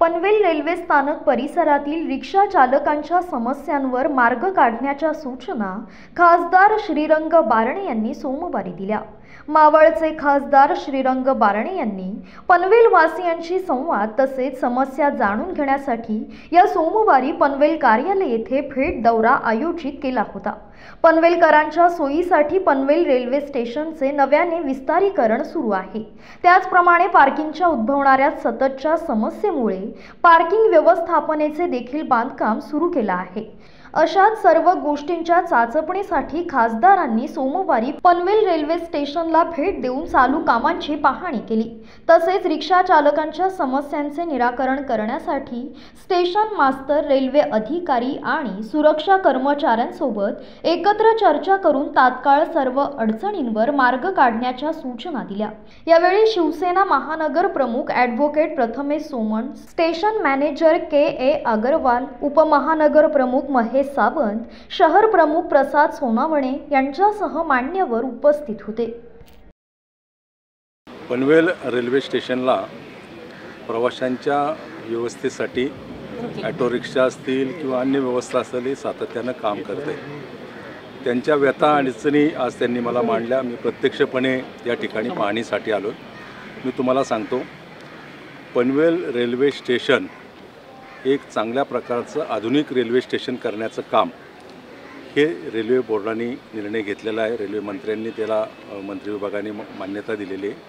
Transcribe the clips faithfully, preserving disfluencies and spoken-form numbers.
Panvel railway स्थानक परिसरातील रिक्षा चालकांच्या समस्यांवर मार्ग काढण्याच्या सूचना खासदार श्रीरंग बारणे यांनी सोमवारी दिल्या। मावळचे खासदार श्रीरंग बारणे यांनी पनवेल वासियांशी संवाद तसेच समस्या जाणून घेण्यासाठी या सोमवारी पनवेल कार्यालय येथे भेट दौरा आयोजित केला होता। पनवेलकरांच्या सोयीसाठी पनवेल रेल्वे स्टेशनचे नव्याने विस्तारीकरण सुरू आहे। त्याचप्रमाणे पार्किंगच्या उद्भवणाऱ्या सततच्या समस्येमुळे पार्किंग व्यवस्थापनेचे देखील बांधकाम सुरू केले आहे। अशाच सर्व गोष्टींच्या चाचपणीसाठी खासदारांनी सोमवारी पनवेल रेल्वे स्टेशनला भेट देऊन चालू कामांची पाहणी केली। तसेच रिक्षा चालकांच्या समस्यांचे निराकरण करण्यासाठी स्टेशन मास्तर, रेल्वे अधिकारी आणि सुरक्षा कर्मचाऱ्यांसोबत एकत्र चर्चा करून तात्काळ सर्व अडचणींवर मार्ग काढण्याच्या सूचना दिल्या। यावेळी शिवसेना महानगर प्रमुख advocate Prathamesh Soman, station manager K A Agrawal, उपमहानगर प्रमुख महेश सावंत, शहर प्रमुख प्रसाद सोनावणे यांच्यासह मान्यवर उपस्थित होते। पनवेल रेल्वे स्टेशनला प्रवाशांच्या व्यवस्थेसाठी ऑटो रिक्षा असतील किंवा अन्य व्यवस्था असेल सातत्यानं काम करते। त्यांच्या व्यथा अडचणी आज त्यांनी मला मांडल्या। मी प्रत्यक्षपणे या ठिकाणी पाहणीसाठी आलो। मी तुम्हाला सांगतो, पनवेल रेल्वे स्टेशन एक चांगल्या प्रकारचं आधुनिक रेल्वे स्टेशन करण्याचं काम हे रेल्वे बोर्डाने निर्णय घेतलेला आहे। रेल्वे मंत्र्यांनी त्याला मंत्री विभागाने मान्यता दिलेली आहे।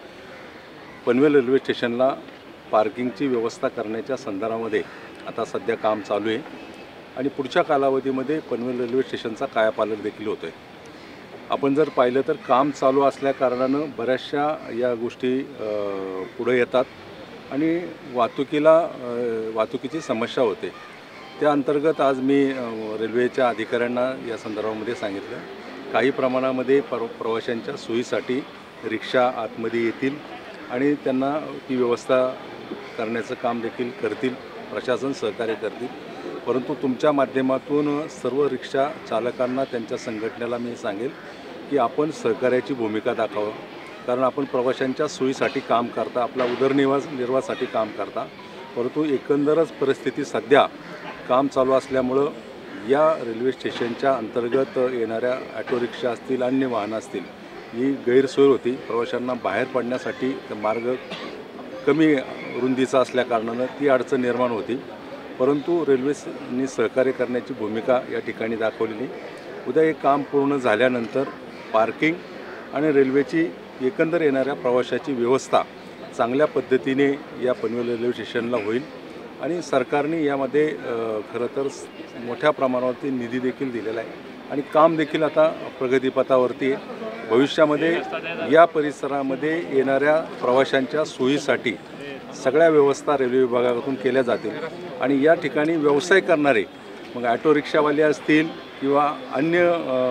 पनवेल रेल्वे स्टेशनला पार्किंगची व्यवस्था करण्याच्या संदर्भामध्ये आता सध्या काम चालू आहे आणि पुढच्या कालावधीमध्ये पनवेल रेल्वे स्टेशनचा कायापालट देखील होतो आहे। आपण जर पाहिलं तर काम चालू असल्या कारणानं बऱ्याचशा या गोष्टी पुढे येतात आणि वाहतुकीला वाहतुकीची समस्या होते। त्या अंतर्गत आज मी रेल्वेच्या अधिकाऱ्यांना या संदर्भामध्ये सांगितलं, काही प्रमाणामध्ये प्र प्रवाशांच्या सोयीसाठी रिक्षा आतमध्ये येतील आणि त्यांना ती व्यवस्था करण्याचं काम देखील करतील, प्रशासन सहकार्य करतील। परंतु तुमच्या माध्यमातून सर्व रिक्षा चालकांना, त्यांच्या संघटनेला मी सांगेल की आपण सहकार्याची भूमिका दाखवावं, कारण आपण प्रवाशांच्या सोयीसाठी काम करता, आपला उदरनिर्वाह निर्वाहासाठी काम करता। परंतु एकंदरच परिस्थिती सध्या काम चालू असल्यामुळं या रेल्वे स्टेशनच्या अंतर्गत येणाऱ्या ऑटो रिक्षा असतील, अन्य वाहनं असतील, ही गैरसोय होती। प्रवाशांना बाहेर पडण्यासाठी मार्ग कमी रुंदीचा असल्याकारणानं ती अडचण निर्माण होती। परंतु रेल्वेने सहकार्य करण्याची भूमिका या ठिकाणी दाखवलेली। उद्या हे काम पूर्ण झाल्यानंतर पार्किंग आणि रेल्वेची एकंदर येणाऱ्या प्रवाशाची व्यवस्था चांगल्या पद्धतीने या पनवेल रेल्वे स्टेशनला होईल आणि सरकारने यामध्ये खरं तर मोठ्या प्रमाणावरती निधी देखील दिलेला आहे आणि काम देखील आता प्रगतीपथावरती आहे। भविष्यामध्ये या परिसरामध्ये येणाऱ्या प्रवाशांच्या सोयीसाठी सगळ्या व्यवस्था रेल्वे विभागातून केल्या जातील आणि या ठिकाणी व्यवसाय करणारे, मग ऑटो रिक्षावाले असतील किंवा अन्य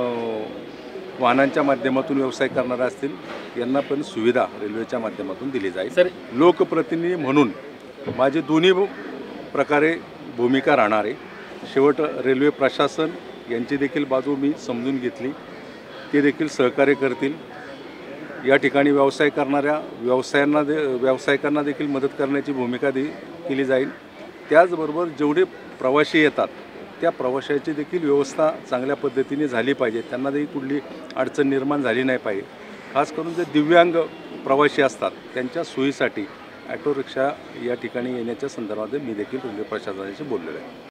वाहनांच्या माध्यमातून व्यवसाय करणारे असतील, यांना पण सुविधा रेल्वेच्या माध्यमातून दिली जाईल। लोकप्रतिनिधी म्हणून माझी दोन्ही प्रकारे भूमिका राहणार आहे। शेवट रेल्वे प्रशासन यांची देखील बाजू मी समजून घेतली, ते देखील सहकार्य करतील। या ठिकाणी व्यवसाय करणाऱ्या व्यवसायांना दे व्यावसायिकांना देखील मदत करण्याची भूमिका दे केली जाईल। त्याचबरोबर जेवढे प्रवासी येतात त्या प्रवाशाची देखील व्यवस्था चांगल्या पद्धतीने झाली पाहिजे, त्यांना देखील कुठली अडचण निर्माण झाली नाही पाहिजे। खास करून जे दिव्यांग प्रवासी असतात त्यांच्या सोयीसाठी ऑटो रिक्षा या ठिकाणी येण्याच्या संदर्भात मी देखील रेल्वे प्रशासनाशी बोललेलो आहे।